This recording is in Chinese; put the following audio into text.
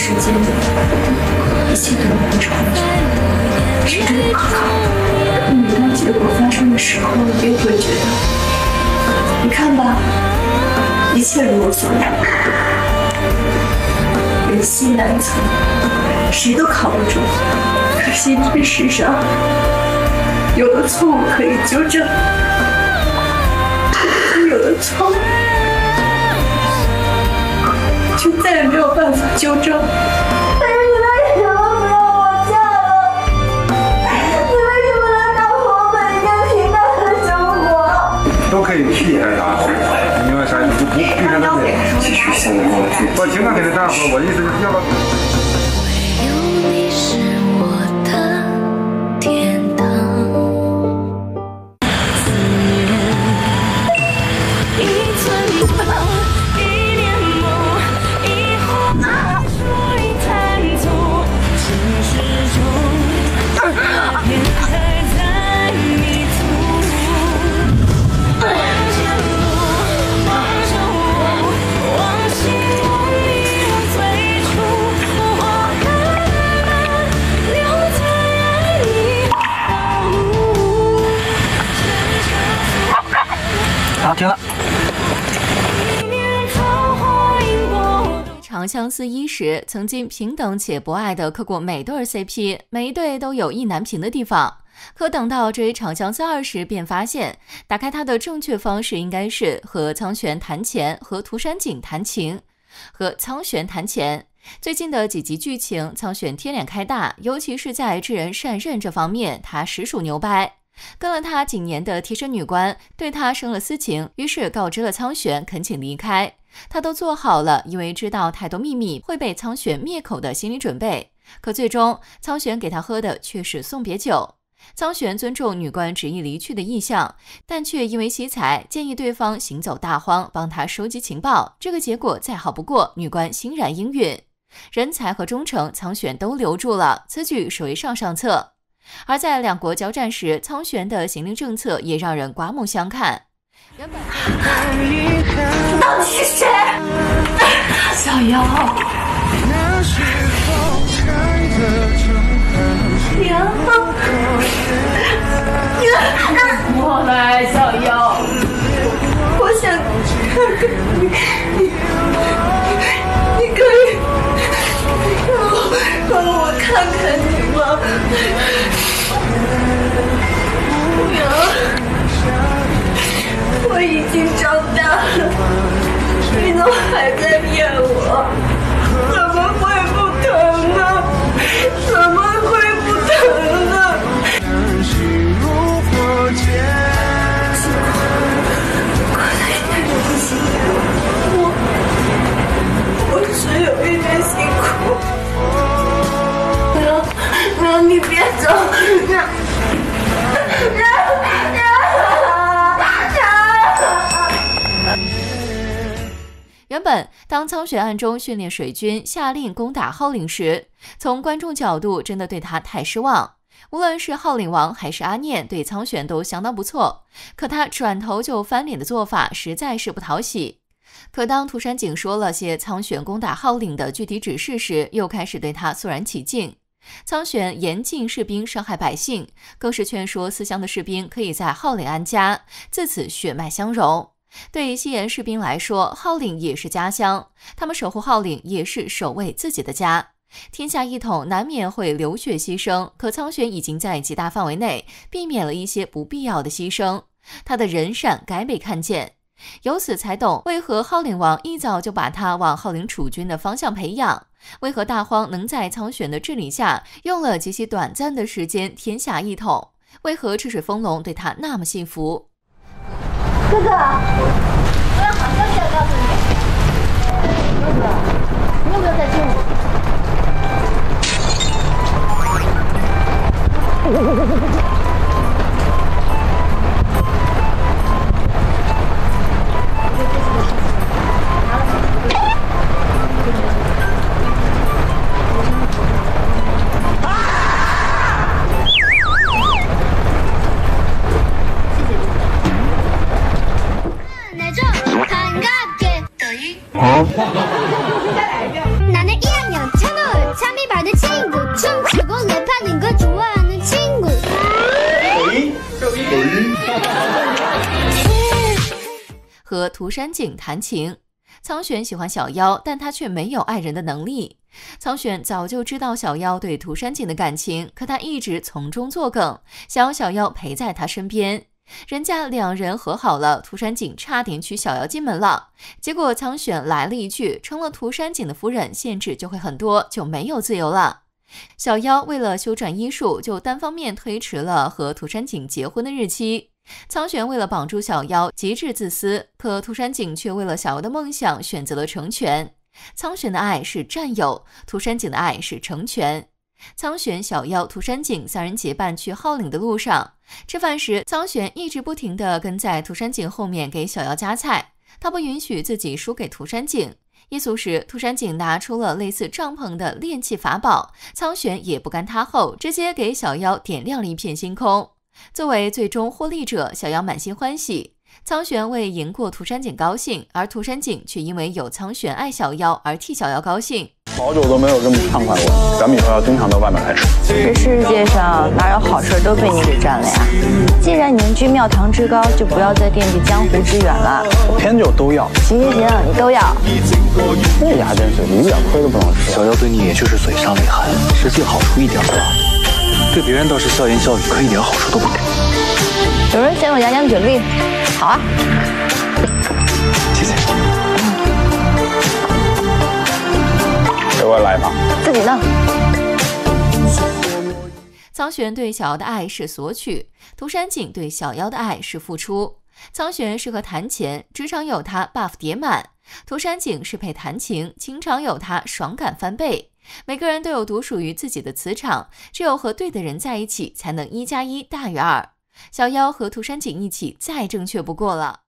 时间里，一切都能重复，是真的可靠。每当结果发生的时候，你也会觉得，你看吧，一切如我所料。人心难测，谁都靠不住。可惜这世上，有的错误可以纠正，有的错误就再也没有办法纠正。 但是你为什么不让我嫁了？你为什么能让我每天平淡的生活？ 都可以替代他，因为啥？不必须得继续现在过去。 我情感肯定这样说，我的意思就是要不。 唯有你是我的天堂。一寸光，一念梦，一壶水贪图，情始终，我偏还在迷途。往前路，往前路，往西往你我最初，我还留在你好，停了。 长相思一时，曾经平等且博爱的磕过每对 CP， 每一对都有意难平的地方。可等到追长相思2时，便发现打开它的正确方式应该是和苍玄谈钱，和涂山璟谈情，和苍玄谈钱。最近的几集剧情，苍玄天脸开大，尤其是在知人善任这方面，他实属牛掰。跟了他几年的贴身女官对他生了私情，于是告知了苍玄，恳请离开。他都做好了因为知道太多秘密会被苍玄灭口的心理准备，可最终苍玄给他喝的却是送别酒。苍玄尊重女官执意离去的意向，但却因为惜才建议对方行走大荒，帮他收集情报。这个结果再好不过，女官欣然应允，人才和忠诚苍玄都留住了，此举属于上上策。而在两国交战时，苍玄的行令政策也让人刮目相看。原本你到底是谁？ 小妖， 娘， 我来，小妖， 我想看看你可以让我看看你吗？娘，我已经长大了，你怎么还在骗我？怎么会不疼呢？怎么会不疼呢？我只有一点辛苦。娘，你别走，娘。 原本当苍玄暗中训练水军，下令攻打号令时，从观众角度真的对他太失望。无论是号令王还是阿念，对苍玄都相当不错，可他转头就翻脸的做法实在是不讨喜。可当涂山璟说了些苍玄攻打号令的具体指示时，又开始对他肃然起敬。苍玄严禁士兵伤害百姓，更是劝说思乡的士兵可以在号令安家，自此血脉相融。对西岩士兵来说，号令也是家乡，他们守护号令也是守卫自己的家。天下一统难免会流血牺牲，可苍玄已经在极大范围内避免了一些不必要的牺牲，他的仁善该被看见。由此才懂为何号令王一早就把他往号令储军的方向培养，为何大荒能在苍玄的治理下用了极其短暂的时间天下一统，为何赤水风龙对他那么信服。 哥哥，我有好消息要告诉你。哥哥，你有没有在听我？ 나는 1학년 和涂山璟谈情。苍玄喜欢小妖，但他却没有爱人的能力。苍玄早就知道小妖对涂山璟的感情，可他一直从中作梗，想要小妖陪在他身边。人家2人和好了，涂山璟差点娶小妖进门了，结果苍玄来了一句，成了涂山璟的夫人，限制就会很多，就没有自由了。小妖为了修转医术，就单方面推迟了和涂山璟结婚的日期。苍玄为了绑住小妖，极致自私，可涂山璟却为了小妖的梦想选择了成全。苍玄的爱是占有，涂山璟的爱是成全。苍玄、小妖、涂山璟3人结伴去号岭的路上，吃饭时，苍玄一直不停地跟在涂山璟后面给小妖夹菜，他不允许自己输给涂山璟。夜宿时，涂山璟拿出了类似帐篷的炼器法宝，苍玄也不甘他后，直接给小妖点亮了一片星空。作为最终获利者，小妖满心欢喜。苍玄为赢过涂山璟高兴，而涂山璟却因为有苍玄爱小妖而替小妖高兴。 好久都没有这么畅快过，咱们以后要经常到外面来吃。 这世界上哪有好事都被你给占了呀？既然年居庙堂之高，就不要再惦记江湖之远了。 我偏就都要。 行，你都要。 这牙尖嘴利，一点亏都不能吃。 小妖对你也就是嘴上里含，实际好处一点不捞。对别人倒是笑言笑语，可一点好处都不给。 有人嫌我牙尖嘴利，好啊。 谢谢。 给我来一把。 自己呢？ 苍玄对小妖的爱是索取，涂山璟对小妖的爱是付出。苍玄适合弹琴，职场有他 buff 叠满；涂山璟适配弹琴，情场有他爽感翻倍。每个人都有独属于自己的磁场，只有和对的人在一起，才能1+1大于2。小妖和涂山璟一起，再正确不过了。